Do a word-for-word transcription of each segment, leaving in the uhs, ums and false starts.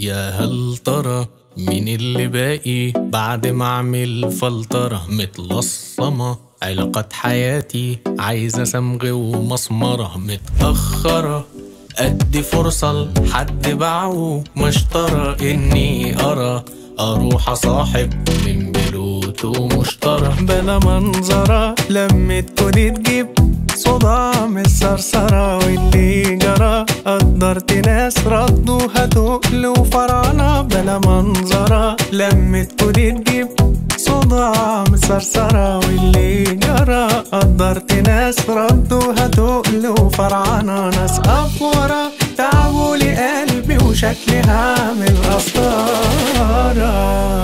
يا هل ترى مين اللي باقي بعد ما اعمل فلترة متلصمة؟ علاقات حياتي عايزة صمغ ومسمرة متأخرة، ادي فرصة لحد باعه مشترى اني ارى اروح اصاحب من بلوتو مشترى. بلا منظرة لما تكوني تجيب صداع من الصرصرة، واللي جرى قدرت ناس ردوها تقل وفرعنة. بلا منظرة لما تكوني تجيب صداع من الصرصرة، واللي جرى قدرت ناس ردوها تقل وفرعنة. ناس أفورة تعبوا لي قلبي وشكلي هعمل قسطرة.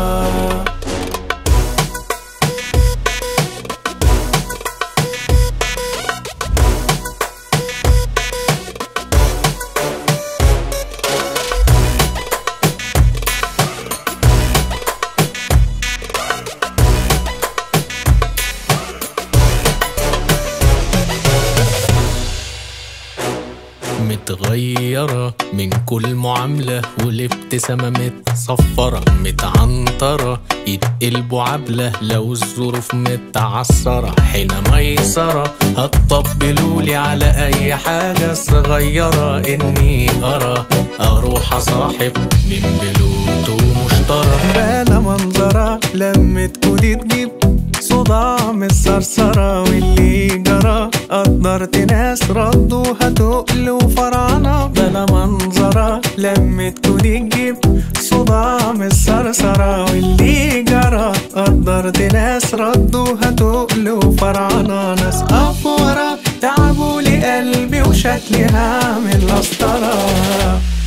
متغيرة من كل معاملة والابتسامة متصفرة متعنطرة، يتقلبوا عبلة لو الظروف متعثرة. حين ميسرة هتطبلولي على أي حاجة صغيرة إني أرى أروح أصاحب من بلوتو مشترى. بلا منظرة لما تكوني تجيب صداع من الصرصرة، واللي جرى قدرت ناس ردوها تقل وفرعنة. بلا منظرة لما تكوني تجيب صداع من الصرصرة، واللي جرى قدرت ناس ردوها تقل وفرعنة. ناس أفورة تعبوا لي قلبي وشكلي هعمل قسطرة.